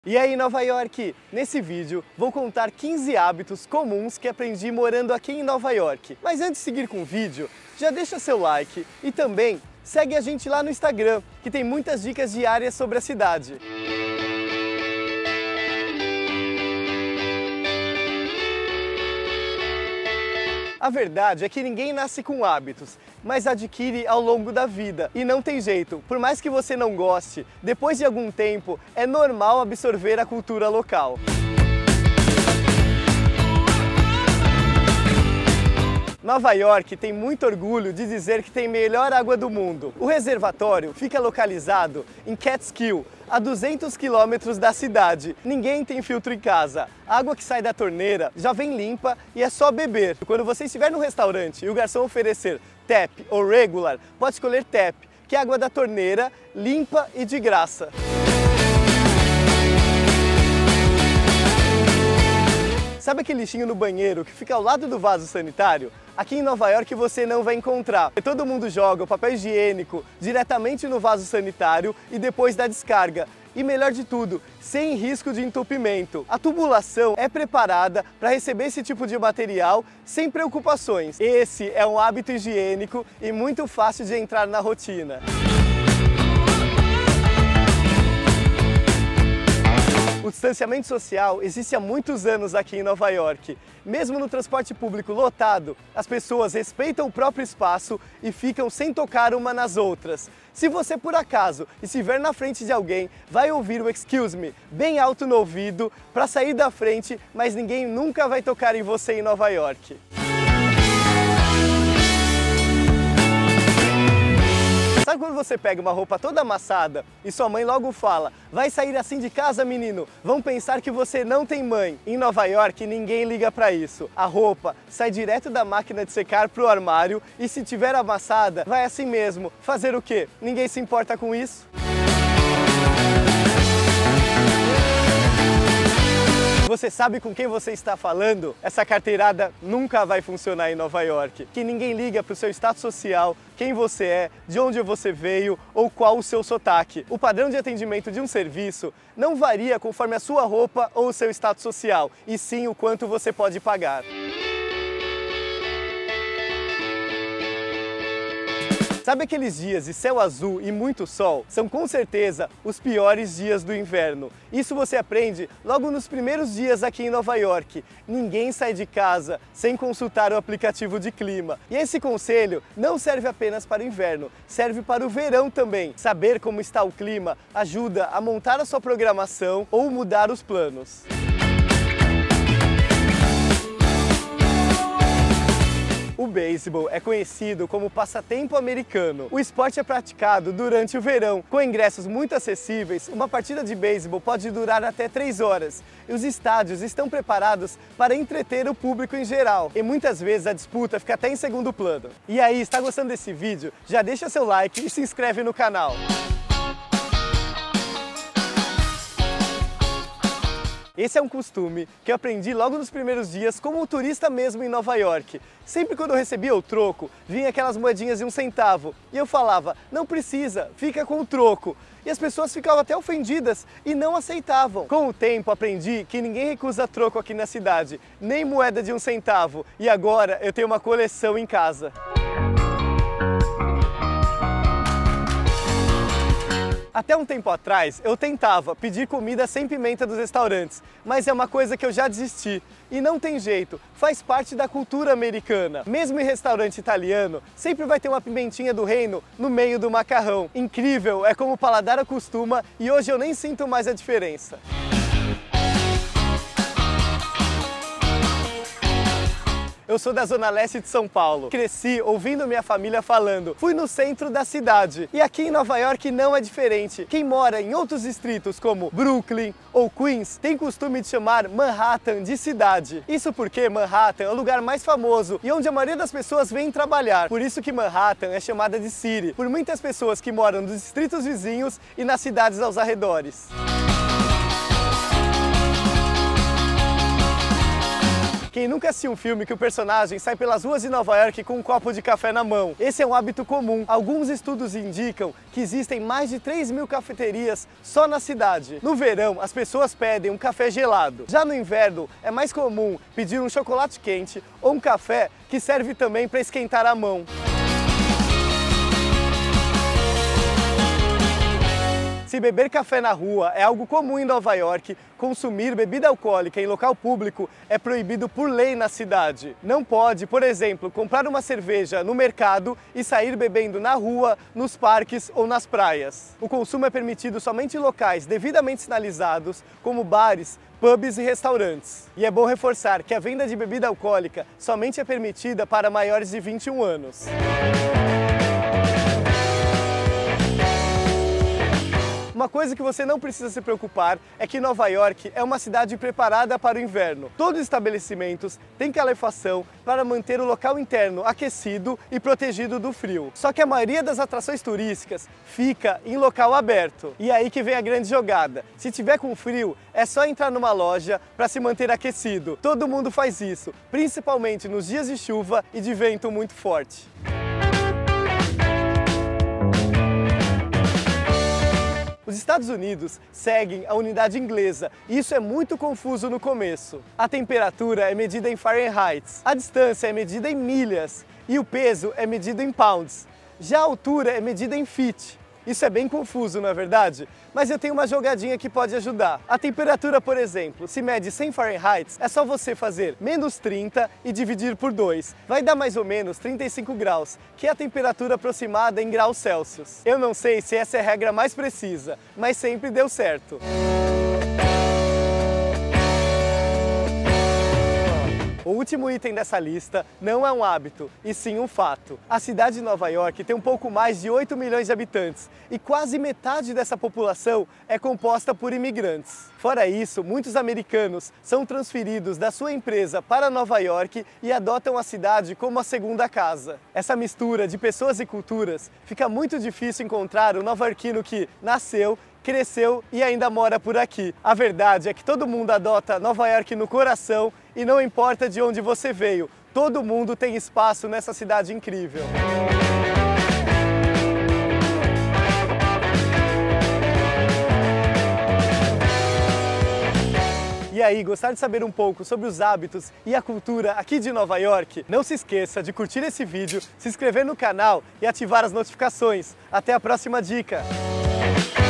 E aí, Nova York? Nesse vídeo vou contar 15 hábitos comuns que aprendi morando aqui em Nova York. Mas antes de seguir com o vídeo, já deixa seu like e também segue a gente lá no Instagram, que tem muitas dicas diárias sobre a cidade. A verdade é que ninguém nasce com hábitos, mas adquire ao longo da vida. E não tem jeito, por mais que você não goste, depois de algum tempo é normal absorver a cultura local. Nova York tem muito orgulho de dizer que tem melhor água do mundo. O reservatório fica localizado em Catskill, a 200 quilômetros da cidade. Ninguém tem filtro em casa. A água que sai da torneira já vem limpa e é só beber. Quando você estiver no restaurante e o garçom oferecer tap ou regular, pode escolher tap, que é água da torneira, limpa e de graça. Sabe aquele lixinho no banheiro que fica ao lado do vaso sanitário? Aqui em Nova York você não vai encontrar. Todo mundo joga o papel higiênico diretamente no vaso sanitário e depois da descarga. E melhor de tudo, sem risco de entupimento. A tubulação é preparada para receber esse tipo de material sem preocupações. Esse é um hábito higiênico e muito fácil de entrar na rotina. O distanciamento social existe há muitos anos aqui em Nova York. Mesmo no transporte público lotado, as pessoas respeitam o próprio espaço e ficam sem tocar uma nas outras. Se você por acaso estiver na frente de alguém, vai ouvir o excuse me bem alto no ouvido para sair da frente, mas ninguém nunca vai tocar em você em Nova York. Sabe quando você pega uma roupa toda amassada e sua mãe logo fala: vai sair assim de casa, menino? Vão pensar que você não tem mãe. Em Nova York, ninguém liga pra isso. A roupa sai direto da máquina de secar pro armário e se tiver amassada, vai assim mesmo. Fazer o quê? Ninguém se importa com isso? Você sabe com quem você está falando? Essa carteirada nunca vai funcionar em Nova York. Que ninguém liga para o seu status social, quem você é, de onde você veio ou qual o seu sotaque. O padrão de atendimento de um serviço não varia conforme a sua roupa ou o seu status social, e sim o quanto você pode pagar. Sabe aqueles dias de céu azul e muito sol? São com certeza os piores dias do inverno. Isso você aprende logo nos primeiros dias aqui em Nova York. Ninguém sai de casa sem consultar o aplicativo de clima. E esse conselho não serve apenas para o inverno, serve para o verão também. Saber como está o clima ajuda a montar a sua programação ou mudar os planos. O beisebol é conhecido como passatempo americano. O esporte é praticado durante o verão. Com ingressos muito acessíveis, uma partida de beisebol pode durar até 3 horas. E os estádios estão preparados para entreter o público em geral. E muitas vezes a disputa fica até em segundo plano. E aí, está gostando desse vídeo? Já deixa seu like e se inscreve no canal. Esse é um costume que eu aprendi logo nos primeiros dias como turista mesmo em Nova York. Sempre quando eu recebia o troco, vinha aquelas moedinhas de 1 centavo e eu falava: não precisa, fica com o troco. E as pessoas ficavam até ofendidas e não aceitavam. Com o tempo aprendi que ninguém recusa troco aqui na cidade, nem moeda de 1 centavo. E agora eu tenho uma coleção em casa. Até um tempo atrás, eu tentava pedir comida sem pimenta dos restaurantes, mas é uma coisa que eu já desisti. E não tem jeito, faz parte da cultura americana. Mesmo em restaurante italiano, sempre vai ter uma pimentinha do reino no meio do macarrão. Incrível, é como o paladar acostuma e hoje eu nem sinto mais a diferença. Eu sou da Zona Leste de São Paulo. Cresci ouvindo minha família falando: fui no centro da cidade. E aqui em Nova York não é diferente. Quem mora em outros distritos como Brooklyn ou Queens tem costume de chamar Manhattan de cidade. Isso porque Manhattan é o lugar mais famoso e onde a maioria das pessoas vem trabalhar. Por isso que Manhattan é chamada de City, por muitas pessoas que moram nos distritos vizinhos e nas cidades aos arredores. Quem nunca nunca assistiu um filme que o personagem sai pelas ruas de Nova York com um copo de café na mão. Esse é um hábito comum. Alguns estudos indicam que existem mais de 3.000 cafeterias só na cidade. No verão, as pessoas pedem um café gelado. Já no inverno, é mais comum pedir um chocolate quente ou um café que serve também para esquentar a mão. Se beber café na rua é algo comum em Nova York, consumir bebida alcoólica em local público é proibido por lei na cidade. Não pode, por exemplo, comprar uma cerveja no mercado e sair bebendo na rua, nos parques ou nas praias. O consumo é permitido somente em locais devidamente sinalizados, como bares, pubs e restaurantes. E é bom reforçar que a venda de bebida alcoólica somente é permitida para maiores de 21 anos. Uma coisa que você não precisa se preocupar é que Nova York é uma cidade preparada para o inverno. Todos os estabelecimentos têm calefação para manter o local interno aquecido e protegido do frio. Só que a maioria das atrações turísticas fica em local aberto. E é aí que vem a grande jogada. Se tiver com frio, é só entrar numa loja para se manter aquecido. Todo mundo faz isso, principalmente nos dias de chuva e de vento muito forte. Os Estados Unidos seguem a unidade inglesa e isso é muito confuso no começo. A temperatura é medida em Fahrenheit, a distância é medida em milhas e o peso é medido em pounds. Já a altura é medida em feet. Isso é bem confuso, não é verdade? Mas eu tenho uma jogadinha que pode ajudar. A temperatura, por exemplo, se mede 100 Fahrenheit, é só você fazer menos 30 e dividir por 2. Vai dar mais ou menos 35 graus, que é a temperatura aproximada em graus Celsius. Eu não sei se essa é a regra mais precisa, mas sempre deu certo. O último item dessa lista não é um hábito, e sim um fato. A cidade de Nova York tem um pouco mais de 8 milhões de habitantes e quase metade dessa população é composta por imigrantes. Fora isso, muitos americanos são transferidos da sua empresa para Nova York e adotam a cidade como a segunda casa. Essa mistura de pessoas e culturas fica muito difícil encontrar o nova-iorquino que nasceu, cresceu e ainda mora por aqui. A verdade é que todo mundo adota Nova York no coração e não importa de onde você veio, todo mundo tem espaço nessa cidade incrível. E aí, gostaram de saber um pouco sobre os hábitos e a cultura aqui de Nova York? Não se esqueça de curtir esse vídeo, se inscrever no canal e ativar as notificações. Até a próxima dica!